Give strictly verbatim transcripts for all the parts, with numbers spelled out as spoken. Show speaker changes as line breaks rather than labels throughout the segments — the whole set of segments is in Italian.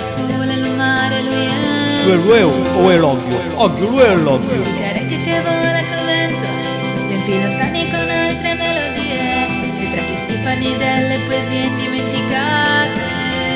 sole, il mare, lui è.
Lui è lui o è l'occhio? Occhio, lui è l'occhio.
Sigaretti che vola col vento, tempi lontani con altre melodie, ritratti stifani delle poesie indimenticate.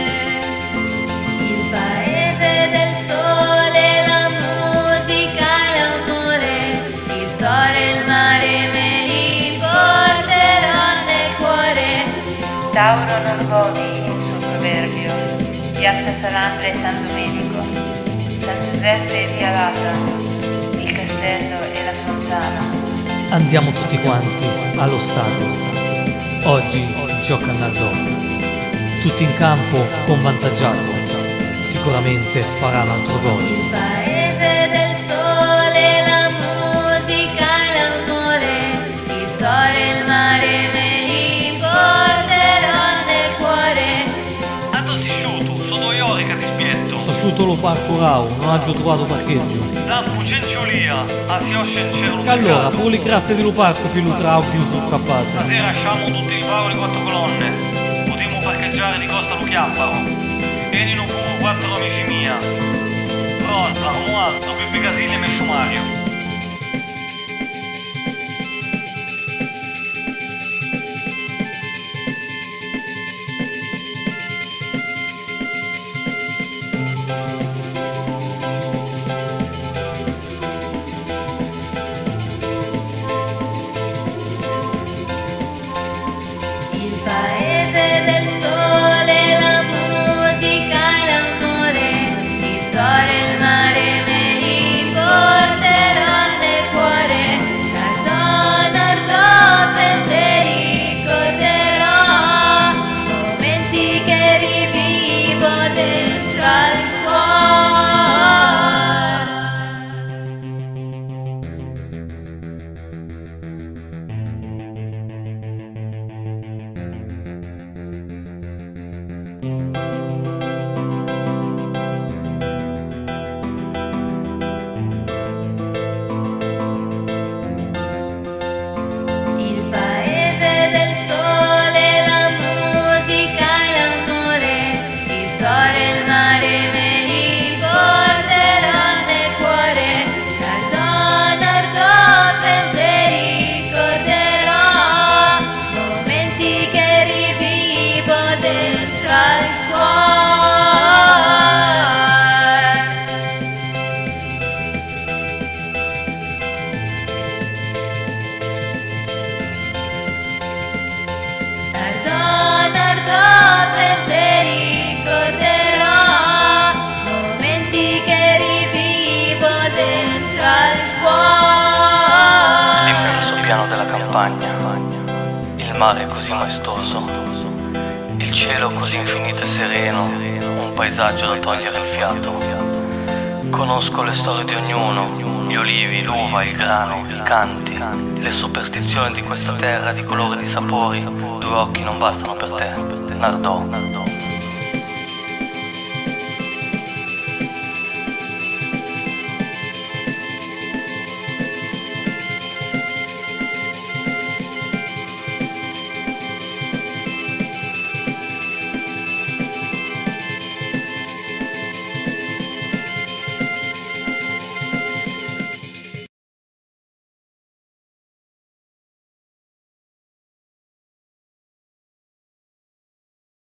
Il paese del sole, la musica e l'amore, il cuore, il mare me li porterò nel cuore.
Tauro Norvodi, il suo proverbio, Piazza Salandra e San Domenico, San Giuseppe e Via Lata, il castello e la fontana.
Andiamo tutti quanti allo stadio. Oggi gioca Nardò. Tutti in campo con vantaggio. Sicuramente farà un altro gol.
Il paese del sole, la musica e l'amore, il cuore, il mare me li porterò nel cuore.
Tanto si sciuto, sono due ore che ti spietto.
Sto sciuto lo parco rau, non ha già trovato parcheggio.
La fuggente Lia, a si osce in cielo.
E allora, pure le craste di lo parco più lo trao più sono scappate.
Stasera lasciamo tutti i tavoli quattro colonne. Potremmo parcheggiare di costa lo chiapparo. Venino pure quattro amici mia. Rosa, Romualdo, Pippi Casilli e Mescio Mario.
Il paese del sole, la musica e l'amore, il cuore, il mare me li porterò nel cuore. Nardò, Nardò, sempre ricorderò momenti che rivivo dentro al cuore. Il paese del sole, la musica e l'amore, il cuore, il mare me li porterò nel cuore. Nardò, Nardò, sempre ricorderò momenti che rivivo dentro al cuore. Nardò, Nardò, sempre ricorderò momenti che rivivo dentro al cuore.
L'immenso piano della campagna, il mare così maestoso, il cielo così infinito e sereno, un paesaggio da togliere il fiato. Conosco le storie di ognuno, gli olivi, l'uva, il grano, i canti, le superstizioni di questa terra di colori e di sapori. Due occhi non bastano per te, Nardò.